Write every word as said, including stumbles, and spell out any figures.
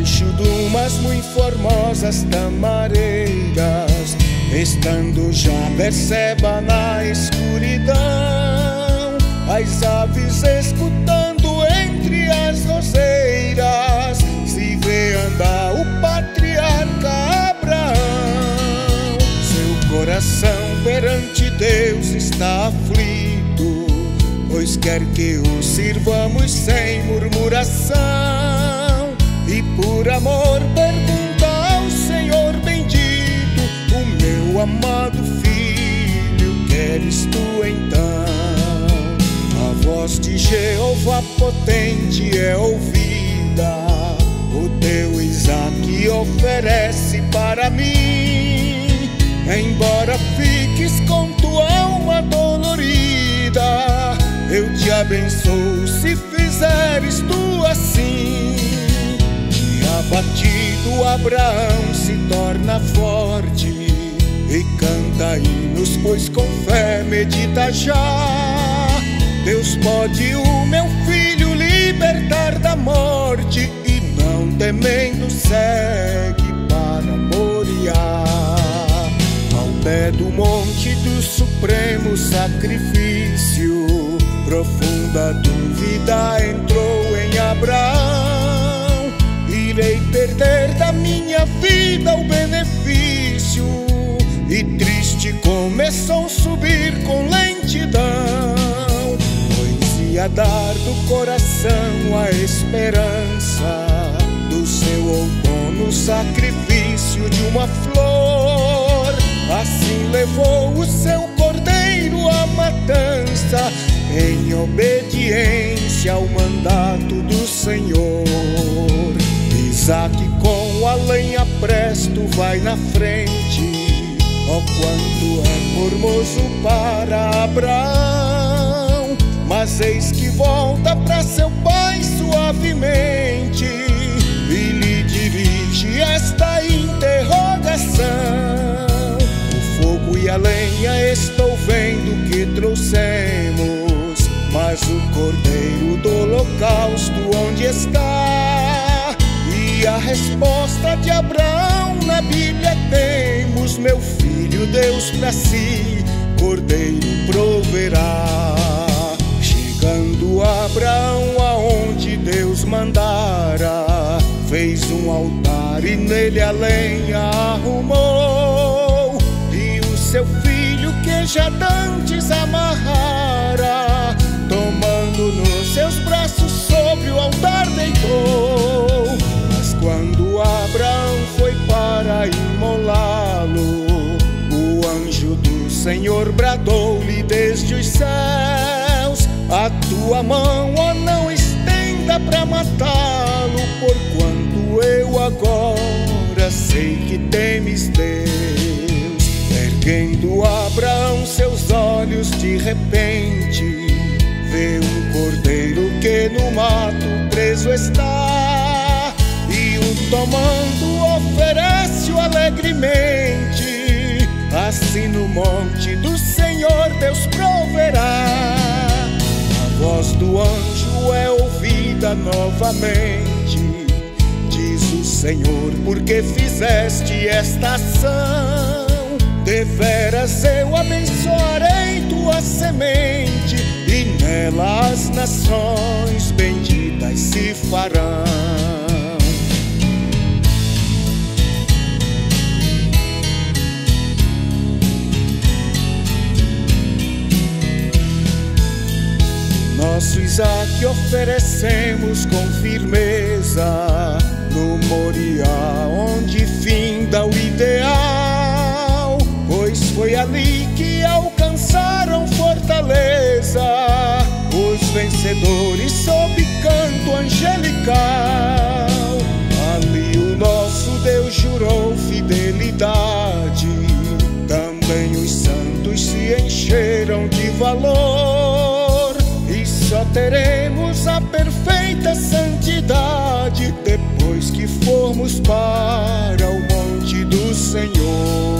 debaixo de umas muito formosas tamareiras, estando já Berseba na escuridão, as aves escutando entre as roseiras, se vê andar o patriarca Abraão. Seu coração perante Deus está aflito, pois quer que o sirvamos sem murmuração, e por amor pergunta ao Senhor bendito: o meu amado filho, queres tu então? A voz de Jeová potente é ouvida, o teu Isaque oferece para mim. Embora fiques com tua alma dolorida, eu te abençoo se fizeres tu assim. E abatido Abraão se torna forte e canta hinos, pois com fé medita já: Deus pode o meu filho libertar da morte, e não temendo segue para Moriá. Ao pé do monte do supremo sacrifício, profunda dúvida entrou em Abraão: irei perder da minha vida o benefício. E triste começou a subir com lentidão, pois ia dar do coração a esperança do seu outono, sacrifício de uma flor. Assim levou o seu cordeiro à matança, em obediência ao mandato do Senhor. Isaque com a lenha presto vai na frente, ó quanto é formoso para Abraão. Mas eis que volta para seu pai suavemente e lhe dirige esta interrogação: o fogo e a lenha estou vendo que trouxemos, mas o cordeiro do holocausto onde está? E a resposta de Abraão na Bíblia temos: meu filho, Deus para si cordeiro proverá. Chegando Abraão aonde Deus mandara, fez um altar e nele a lenha arrumou, e o seu filho que já dantes amarrara, tomando nos seus braços sobre o altar deitou. Mas quando Abraão foi para imolá-lo, o anjo do Senhor bradou-lhe desde os céus: a tua mão, ó, não estenda para matá-lo, porquanto eu agora sei que temes Deus. Erguendo Abraão seus olhos, de repente vê um cordeiro que no mato preso está, e o tomando oferece-o alegremente. Assim no monte do Senhor Deus proverá. A voz do anjo é ouvida novamente, diz o Senhor: porque fizeste esta ação, deveras eu abençoarei tua semente, e nela as nações benditas se farão. Nosso Isaque oferecemos com firmeza no Moriá, onde finda o ideal, pois foi ali que alcançaram fortaleza os vencedores sob canto angelical. Ali o nosso Deus jurou fidelidade, também os santos se encheram de valor, e só teremos a perfeita santidade depois que formos para o monte do Senhor.